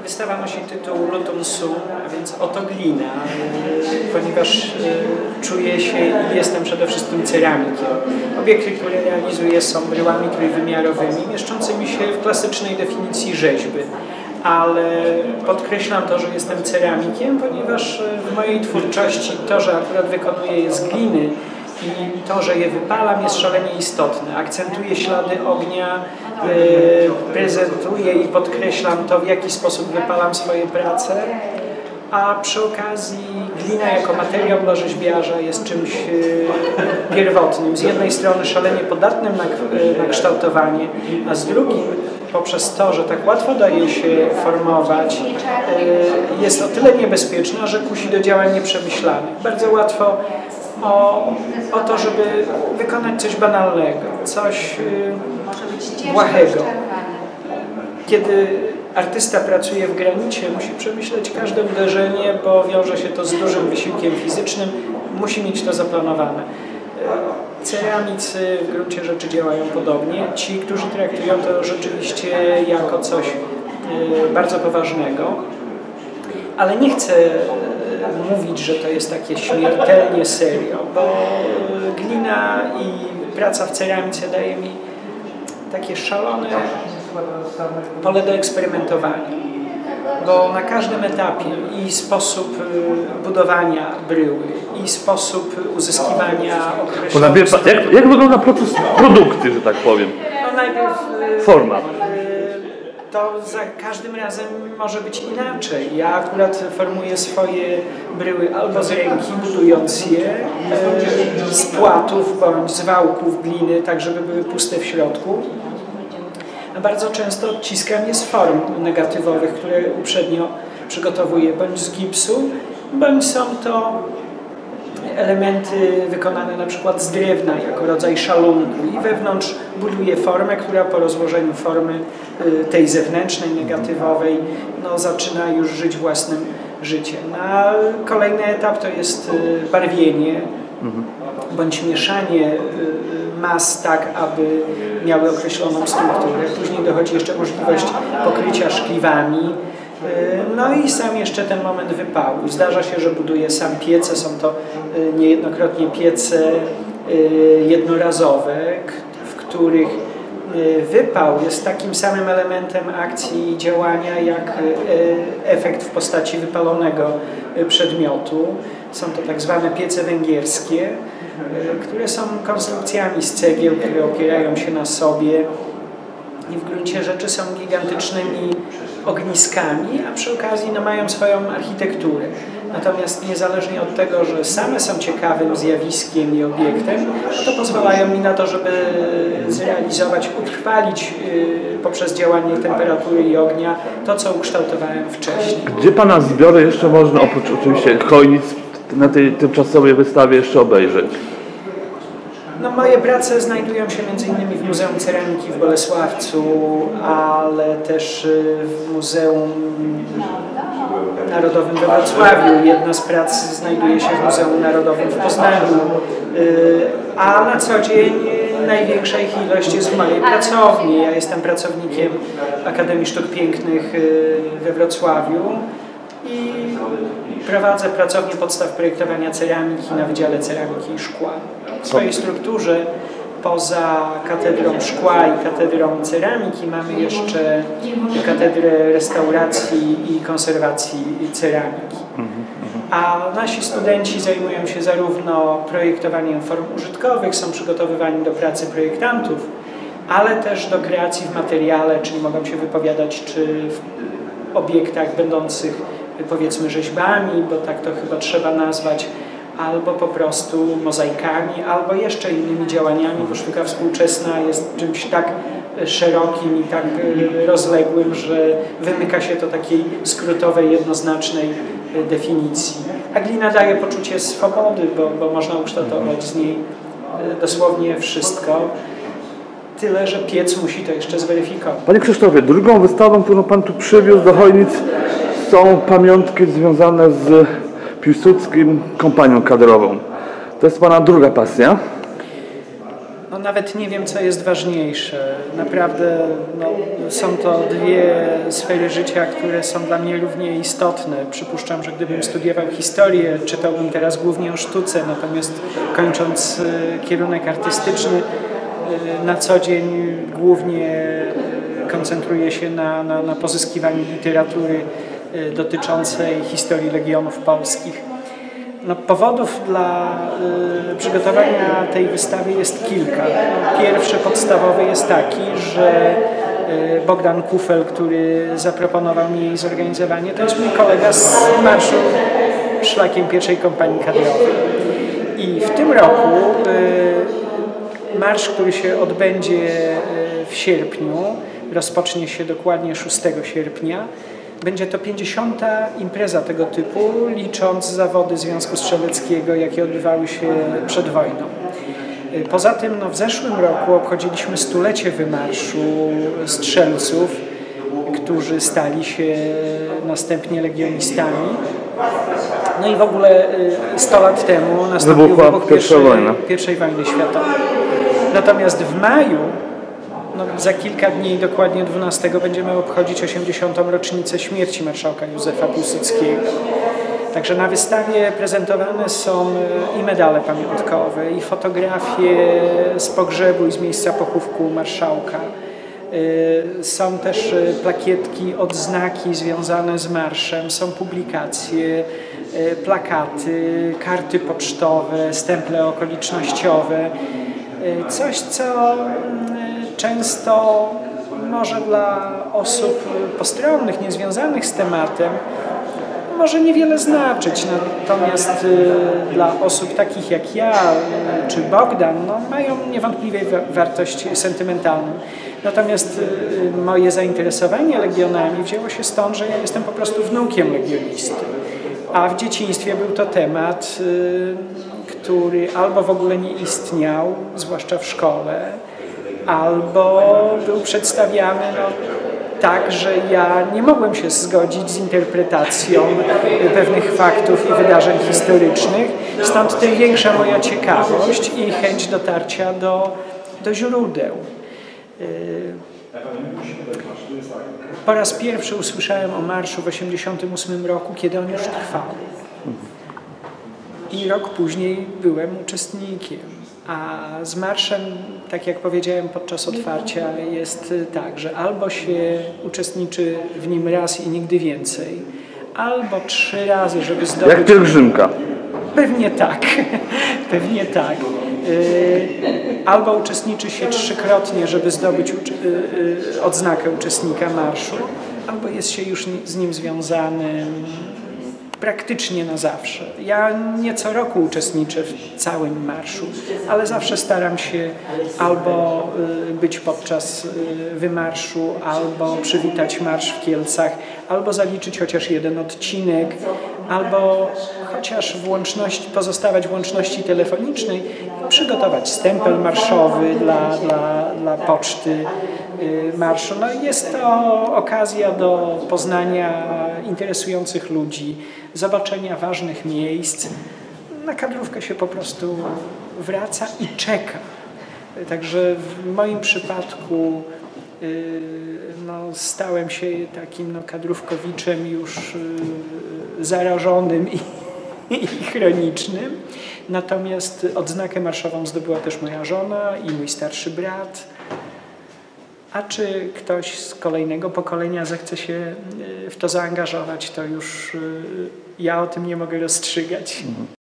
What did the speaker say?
Wystawa nosi tytuł Lutum Sum, a więc oto glina, ponieważ czuję się i jestem przede wszystkim ceramikiem. Obiekty, które realizuję, są bryłami trójwymiarowymi, mieszczącymi się w klasycznej definicji rzeźby. Ale podkreślam to, że jestem ceramikiem, ponieważ w mojej twórczości to, że akurat wykonuję je z gliny i to, że je wypalam, jest szalenie istotne. Akcentuję ślady ognia, prezentuję i podkreślam to, w jaki sposób wypalam swoje prace, a przy okazji glina jako materiał dla rzeźbiarza jest czymś pierwotnym. Z jednej strony szalenie podatnym na kształtowanie, a z drugiej poprzez to, że tak łatwo daje się formować, jest o tyle niebezpieczna, że kusi do działań nieprzemyślanych. Bardzo łatwo o to, żeby wykonać coś banalnego, coś błahego. Kiedy artysta pracuje w granicie, musi przemyśleć każde uderzenie, bo wiąże się to z dużym wysiłkiem fizycznym, musi mieć to zaplanowane. Ceramicy w gruncie rzeczy działają podobnie. Ci, którzy traktują to rzeczywiście jako coś bardzo poważnego, ale nie chcę mówić, że to jest takie śmiertelnie serio, bo glina i praca w ceramice daje mi takie szalone pole do eksperymentowania, bo na każdym etapie i sposób budowania bryły, i sposób uzyskiwania określonych... Jak wygląda proces produkcji, że tak powiem? No najpierw... Forma. To za każdym razem może być inaczej. Ja akurat formuję swoje bryły albo z ręki, budując je z płatów bądź z wałków gliny, tak żeby były puste w środku. Bardzo często odciskam je z form negatywowych, które uprzednio przygotowuję, bądź z gipsu, bądź są to elementy wykonane na przykład z drewna jako rodzaj szalunku i wewnątrz buduję formę, która po rozłożeniu formy tej zewnętrznej, negatywowej zaczyna już żyć własnym życiem. A kolejny etap to jest barwienie bądź mieszanie mas tak, aby miały określoną strukturę. Później dochodzi jeszcze możliwość pokrycia szkliwami. No i sam jeszcze ten moment wypału. Zdarza się, że buduję sam piece, są to niejednokrotnie piece jednorazowe, w których wypał jest takim samym elementem akcji i działania jak efekt w postaci wypalonego przedmiotu. Są to tak zwane piece węgierskie, które są konstrukcjami z cegieł, które opierają się na sobie i w gruncie rzeczy są gigantycznymi ogniskami, a przy okazji mają swoją architekturę. Natomiast niezależnie od tego, że same są ciekawym zjawiskiem i obiektem, to pozwalają mi na to, żeby zrealizować, utrwalić poprzez działanie temperatury i ognia to, co ukształtowałem wcześniej. Gdzie Pana zbiory jeszcze można, oprócz oczywiście Chojnic, na tej tymczasowej wystawie jeszcze obejrzeć? No, moje prace znajdują się m.in. w Muzeum Ceramiki w Bolesławcu, ale też w Muzeum Narodowym we Wrocławiu. Jedna z prac znajduje się w Muzeum Narodowym w Poznaniu, a na co dzień największa ich ilość jest w mojej pracowni. Ja jestem pracownikiem Akademii Sztuk Pięknych we Wrocławiu i prowadzę pracownię podstaw projektowania ceramiki na Wydziale Ceramiki i Szkła. W swojej strukturze poza katedrą szkła i katedrą ceramiki mamy jeszcze katedrę restauracji i konserwacji ceramiki. A nasi studenci zajmują się zarówno projektowaniem form użytkowych, są przygotowywani do pracy projektantów, ale też do kreacji w materiale, czyli mogą się wypowiadać czy w obiektach będących, powiedzmy, rzeźbami, bo tak to chyba trzeba nazwać, albo po prostu mozaikami, albo jeszcze innymi działaniami, bo sztuka współczesna jest czymś tak szerokim i tak rozległym, że wymyka się to takiej skrótowej, jednoznacznej definicji. A glina daje poczucie swobody, bo można ukształtować z niej dosłownie wszystko. Tyle, że piec musi to jeszcze zweryfikować. Panie Krzysztofie, drugą wystawą, którą Pan tu przywiózł do Chojnic, są pamiątki związane z Piłsudskim kompanią kadrową. To jest Pana druga pasja? No, nawet nie wiem, co jest ważniejsze. Naprawdę są to dwie sfery życia, które są dla mnie równie istotne. Przypuszczam, że gdybym studiował historię, czytałbym teraz głównie o sztuce, natomiast kończąc kierunek artystyczny, na co dzień głównie koncentruję się na pozyskiwaniu literatury dotyczącej historii Legionów Polskich. Powodów dla przygotowania tej wystawy jest kilka. Pierwszy, podstawowy jest taki, że Bogdan Kufel, który zaproponował mi jej zorganizowanie, to jest mój kolega z marszu szlakiem pierwszej kompanii kadrowej. I w tym roku marsz, który się odbędzie w sierpniu, rozpocznie się dokładnie 6 sierpnia, będzie to 50. impreza tego typu, licząc zawody Związku Strzeleckiego, jakie odbywały się przed wojną. Poza tym w zeszłym roku obchodziliśmy stulecie wymarszu strzelców, którzy stali się następnie legionistami. No i w ogóle 100 lat temu nastąpił wybuch I wojny światowej. Natomiast w maju, za kilka dni, dokładnie 12, będziemy obchodzić 80. rocznicę śmierci marszałka Józefa Piłsudskiego. Także na wystawie prezentowane są i medale pamiątkowe, i fotografie z pogrzebu i z miejsca pochówku marszałka. Są też plakietki, odznaki związane z marszem, są publikacje, plakaty, karty pocztowe, stemple okolicznościowe. Coś, co często może dla osób postronnych, niezwiązanych z tematem, może niewiele znaczyć, natomiast dla osób takich jak ja czy Bogdan mają niewątpliwie wartość sentymentalną. Natomiast moje zainteresowanie legionami wzięło się stąd, że ja jestem po prostu wnukiem legionisty. A w dzieciństwie był to temat, który albo w ogóle nie istniał, zwłaszcza w szkole, albo był przedstawiany tak, że ja nie mogłem się zgodzić z interpretacją pewnych faktów i wydarzeń historycznych. Stąd tym większa moja ciekawość i chęć dotarcia do źródeł. Po raz pierwszy usłyszałem o marszu w 1988 roku, kiedy on już trwał. I rok później byłem uczestnikiem. A z marszem, tak jak powiedziałem podczas otwarcia, jest tak, że albo się uczestniczy w nim raz i nigdy więcej, albo 3 razy, żeby zdobyć... Jak pielgrzymka. Pewnie tak, pewnie tak. Albo uczestniczy się 3-krotnie, żeby zdobyć odznakę uczestnika marszu, albo jest się już z nim związanym praktycznie na zawsze. Ja nie co roku uczestniczę w całym marszu, ale zawsze staram się albo być podczas wymarszu, albo przywitać marsz w Kielcach, albo zaliczyć chociaż jeden odcinek, albo chociaż pozostawać w łączności telefonicznej i przygotować stempel marszowy dla poczty marszu. Jest to okazja do poznania interesujących ludzi, zobaczenia ważnych miejsc. Na kadrówkę się po prostu wraca i czeka. Także w moim przypadku stałem się takim kadrówkowiczem już zarażonym i chronicznym. Natomiast odznakę marszową zdobyła też moja żona i mój starszy brat. A czy ktoś z kolejnego pokolenia zechce się w to zaangażować, to już ja o tym nie mogę rozstrzygać.